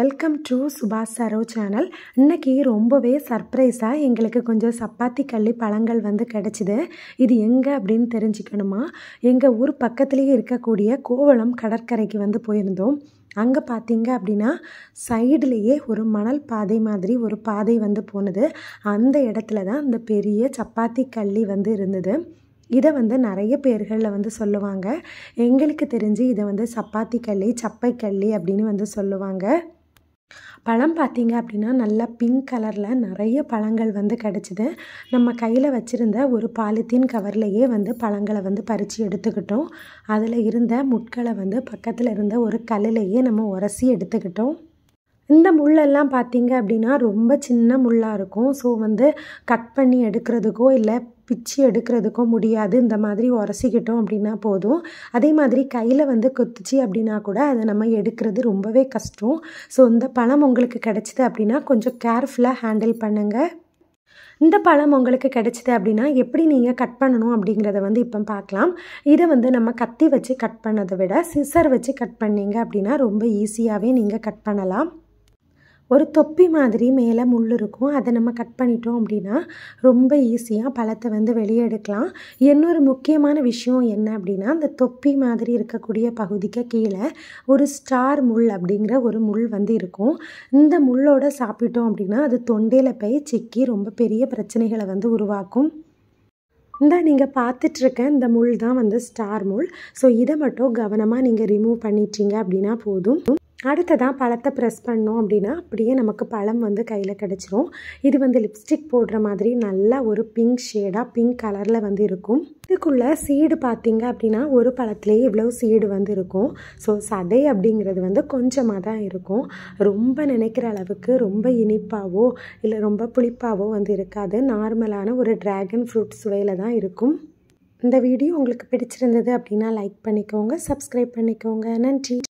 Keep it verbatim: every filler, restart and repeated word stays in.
Welcome to சுபாஷ் Saro channel. இன்றைக்கி ரொம்பவே சர்ப்ரைஸாக எங்களுக்கு கொஞ்சம் சப்பாத்தி கள்ளி பழங்கள் வந்து கிடச்சிது. இது எங்கே அப்படின்னு தெரிஞ்சுக்கணுமா? எங்கள் ஊர் பக்கத்துலேயே இருக்கக்கூடிய கோவளம் கடற்கரைக்கு வந்து போயிருந்தோம். அங்கே பார்த்தீங்க அப்படின்னா சைடுலேயே ஒரு மணல் பாதை மாதிரி ஒரு பாதை வந்து போனது. அந்த இடத்துல தான் இந்த பெரிய சப்பாத்தி கள்ளி வந்து இருந்தது. இதை வந்து நிறைய பேர்களில் வந்து சொல்லுவாங்க. எங்களுக்கு தெரிஞ்சு இதை வந்து சப்பாத்தி கள்ளி, சப்பை கள்ளி அப்படின்னு வந்து சொல்லுவாங்க. பழம் பார்த்தீங்க அப்படின்னா நல்லா பிங்க் கலரில் நிறைய பழங்கள் வந்து கிடச்சிது. நம்ம கையில் வச்சுருந்த ஒரு பாலித்தீன் கவர்லேயே வந்து பழங்களை வந்து பறித்து எடுத்துக்கிட்டோம். அதில் இருந்த முட்களை வந்து பக்கத்தில் இருந்த ஒரு கல்லிலேயே நம்ம உரசி எடுத்துக்கிட்டோம். இந்த முள்ளெல்லாம் பார்த்தீங்க அப்படின்னா ரொம்ப சின்ன முள்ளாக இருக்கும். ஸோ வந்து கட் பண்ணி எடுக்கிறதுக்கோ இல்லை பிச்சு எடுக்கிறதுக்கோ முடியாது. இந்த மாதிரி உரசிக்கிட்டோம் அப்படின்னா போதும். அதே மாதிரி கையில் வந்து கொத்துச்சு அப்படின்னா கூட அதை நம்ம எடுக்கிறது ரொம்பவே கஷ்டம். ஸோ இந்த பழம் உங்களுக்கு கிடச்சிது அப்படின்னா கொஞ்சம் கேர்ஃபுல்லாக ஹேண்டில் பண்ணுங்கள். இந்த பழம் உங்களுக்கு கிடச்சிது அப்படின்னா எப்படி நீங்கள் கட் பண்ணணும் அப்படிங்கிறத வந்து இப்போ பார்க்கலாம். இதை வந்து நம்ம கத்தி வச்சு கட் பண்ணதை விட சிசர் வச்சு கட் பண்ணிங்க அப்படின்னா ரொம்ப ஈஸியாகவே நீங்கள் கட் பண்ணலாம். ஒரு தொப்பி மாதிரி மேலே முள் இருக்கும். அதை நம்ம கட் பண்ணிட்டோம் அப்படின்னா ரொம்ப ஈஸியாக பழத்தை வந்து வெளியே எடுக்கலாம். இன்னொரு முக்கியமான விஷயம் என்ன அப்படின்னா அந்த தொப்பி மாதிரி இருக்கக்கூடிய பகுதிக்கு கீழே ஒரு ஸ்டார் முள் அப்படிங்கிற ஒரு முள் வந்து இருக்கும். இந்த முள்ளோட சாப்பிட்டோம் அப்படின்னா அது தொண்டையில் போய் சிக்கி ரொம்ப பெரிய பிரச்சனைகளை வந்து உருவாக்கும். இந்த நீங்கள் பார்த்துட்ருக்க இந்த முள் தான் வந்து ஸ்டார் முள். ஸோ இதை மட்டும் கவனமாக நீங்கள் ரிமூவ் பண்ணிட்டீங்க அப்படின்னா போதும். அடுத்ததான் பழத்தை ப்ரெஸ் பண்ணோம் அப்படின்னா அப்படியே நமக்கு பழம் வந்து கையில் கிடச்சிரும். இது வந்து லிப்ஸ்டிக் போடுற மாதிரி நல்லா ஒரு பிங்க் ஷேடாக பிங்க் கலரில் வந்து இருக்கும். இதுக்குள்ளே சீடு பார்த்தீங்க அப்படின்னா ஒரு பழத்துலேயே இவ்வளோ சீடு வந்து இருக்கும். ஸோ சதை அப்படிங்கிறது வந்து கொஞ்சமாக தான் இருக்கும். ரொம்ப நினைக்கிற அளவுக்கு ரொம்ப இனிப்பாவோ இல்லை ரொம்ப புளிப்பாவோ வந்து இருக்காது. நார்மலான ஒரு ட்ராகன் ஃப்ரூட் சுவையில் தான் இருக்கும். இந்த வீடியோ உங்களுக்கு பிடிச்சிருந்தது அப்படின்னா லைக் பண்ணிக்கோங்க, சப்ஸ்கிரைப் பண்ணிக்கோங்க. நன்றி.